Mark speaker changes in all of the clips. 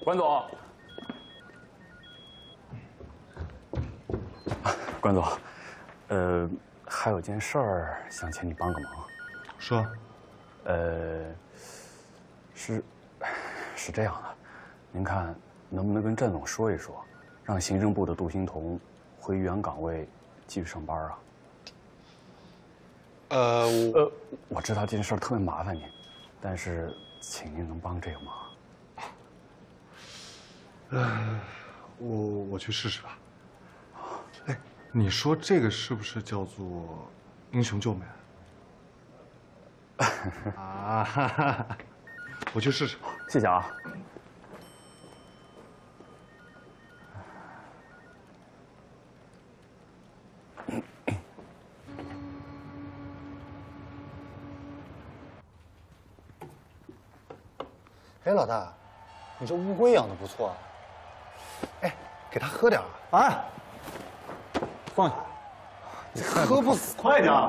Speaker 1: 关总，关总，还有件事儿想请你帮个忙。
Speaker 2: 说。
Speaker 1: 是这样的，您看能不能跟郑总说一说，让行政部的杜欣彤回原岗位继续上班啊？我知道这件事特别麻烦您，但是请您能帮这个忙。
Speaker 2: 我去试试吧。哎，你说这个是不是叫做英雄救美？啊，哈哈，我去试试。
Speaker 1: 谢谢啊。
Speaker 3: 哎，老大，你这乌龟养的不错啊。哎，给它喝点啊！
Speaker 1: 啊，放下，
Speaker 3: 你喝不死，
Speaker 1: 快点！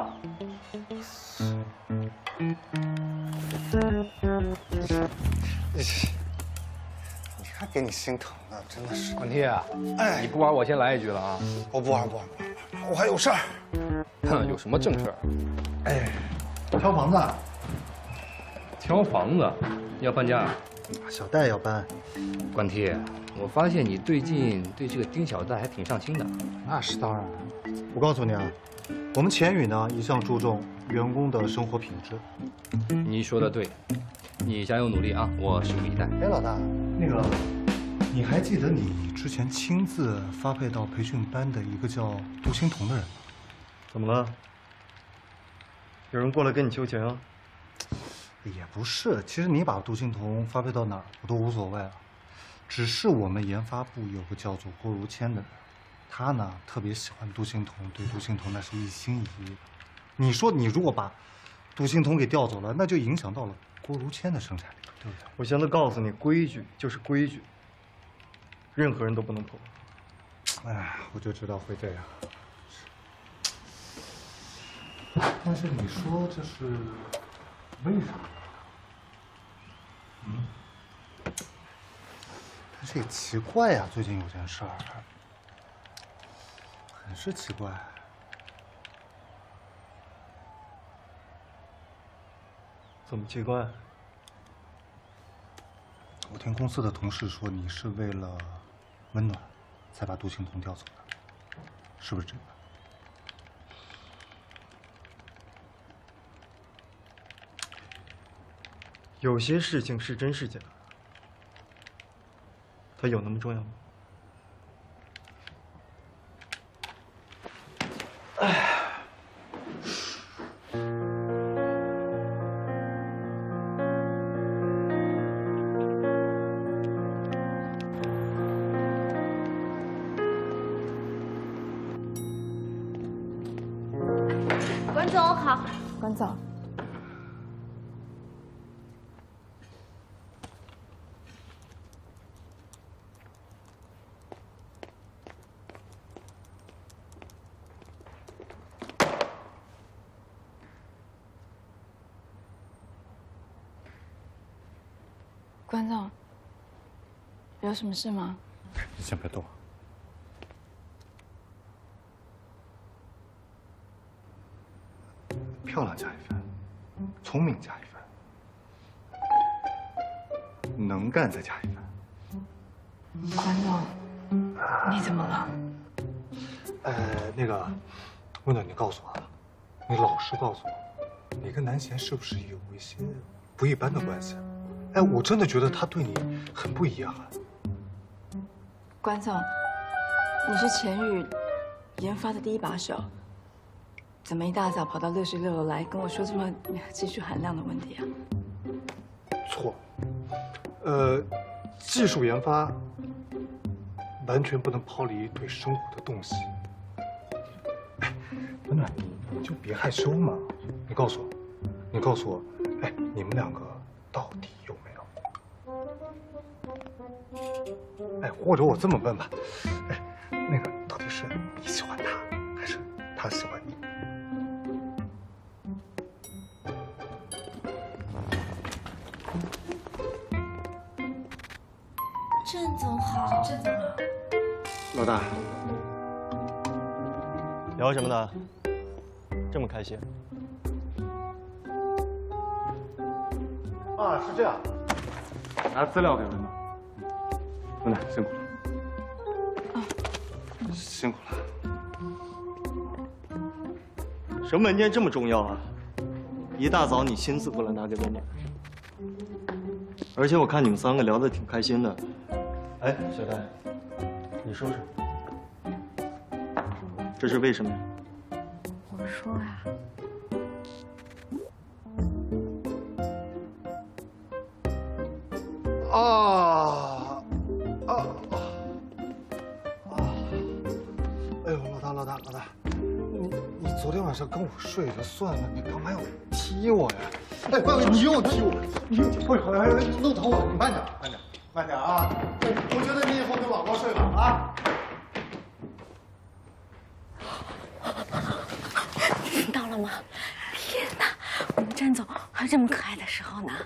Speaker 3: 你看给你心疼的，真的是。
Speaker 4: 管天啊，
Speaker 3: 哎，
Speaker 4: 你不玩，我先来一句了啊！
Speaker 3: 我不玩，我还有事儿。
Speaker 4: 哼，有什么正事儿？
Speaker 3: 哎，挑房子。
Speaker 4: 挑房子，要搬家？
Speaker 3: 小戴要搬。
Speaker 4: 管天，我发现你最近对这个丁小戴还挺上心的。
Speaker 3: 那是当然。我告诉你啊，我们钱宇呢一向注重员工的生活品质。
Speaker 4: 你说的对，你加油努力啊！我拭目以待。
Speaker 3: 哎，老大，
Speaker 2: 那个，你还记得你之前亲自发配到培训班的一个叫杜欣彤的人吗？
Speaker 5: 怎么了？有人过来跟你求情？
Speaker 2: 也不是，其实你把杜欣彤发配到哪儿我都无所谓了，只是我们研发部有个叫做郭如谦的人，他呢特别喜欢杜欣彤，对杜欣彤那是一心一意的。你说你如果把杜欣彤给调走了，那就影响到了郭如谦的生产力，对不对？
Speaker 5: 我现在告诉你，规矩就是规矩，任何人都不能破。
Speaker 2: 哎，我就知道会这样。但是你说这是为什么？但是也奇怪呀，最近有件事儿，很是奇怪。
Speaker 5: 怎么奇怪？
Speaker 2: 我听公司的同事说，你是为了温暖，才把杜欣彤调走的，是不是这个？
Speaker 5: 有些事情是真是假，它有那么重要吗？
Speaker 6: 关总好，
Speaker 7: 关总。关总，有什么事吗？
Speaker 2: 你先别动。漂亮加一分，聪明加一分，能干再加一分。
Speaker 7: 关总，你怎么了？
Speaker 2: 那个，温暖，你告诉我，你老实告诉我，你跟南贤是不是有一些不一般的关系？哎，我真的觉得他对你很不一样啊。
Speaker 7: 关总，你是钱宇研发的第一把手，怎么一大早跑到66楼来跟我说这么技术含量的问题啊？
Speaker 2: 错，技术研发完全不能抛离对生活的洞悉。哎，温暖，你就别害羞嘛。你告诉我，哎，你们两个到底有没有？哎，或者我这么问吧，哎，那个到底是你喜欢他，还是他喜欢你？
Speaker 6: 郑总好。
Speaker 7: 郑总好。
Speaker 3: 老大，聊什么呢？这么开心？啊，是这样。
Speaker 1: 拿资料给文暖。文暖辛苦了。
Speaker 3: 辛苦了。什么文件这么重要啊？一大早你心思过来拿给文暖。而且我看你们3个聊得挺开心的。哎，小戴，你说说，这是为什么呀？
Speaker 6: 我说啊，
Speaker 2: 哎呦，老大，你昨天晚上跟我睡就算了，你干嘛要踢我呀？哎，你又踢我，你又踢我，弄疼我，你慢点啊！我觉得你以后跟老婆睡吧啊！
Speaker 6: 听到了吗？天哪，我们郑总还有这么可爱的时候呢。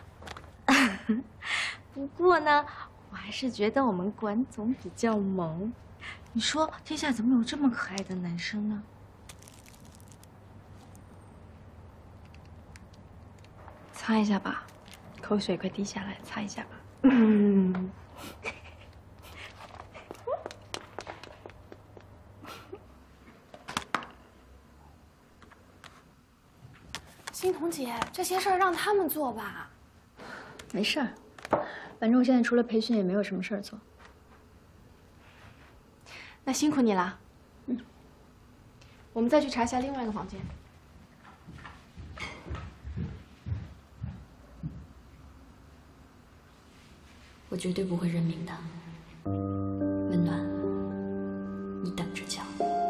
Speaker 6: 不过呢，我还是觉得我们管总比较萌。你说天下怎么有这么可爱的男生呢？
Speaker 7: 擦一下吧，口水快滴下来，擦一下吧。
Speaker 6: 欣桐姐，这些事儿让他们做吧。
Speaker 8: 没事儿，反正我现在除了培训也没有什么事儿做。
Speaker 6: 那辛苦你了。我们再去查一下另外一个房间。
Speaker 8: 我绝对不会认命的，温暖，你等着瞧。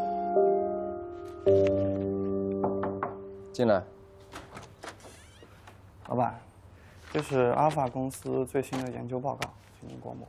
Speaker 9: 进来。
Speaker 10: 老板，这是阿尔法公司最新的研究报告，请您过目。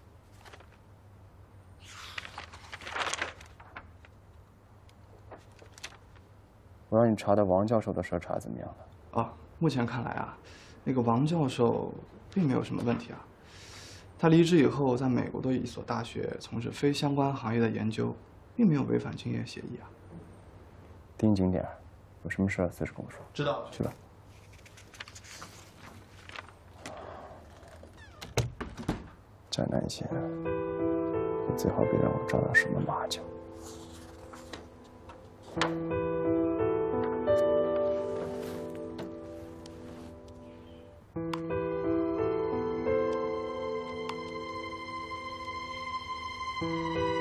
Speaker 9: 我让你查的王教授的事查怎么样了？
Speaker 10: 哦，目前看来啊，那个王教授并没有什么问题啊。他离职以后，在美国的一所大学从事非相关行业的研究，并没有违反竞业协议啊。
Speaker 9: 盯紧点，有什么事随时跟我说。
Speaker 10: 知道。
Speaker 9: 去吧。再难一些，你最好别让我找到什么马脚。
Speaker 6: 嗯。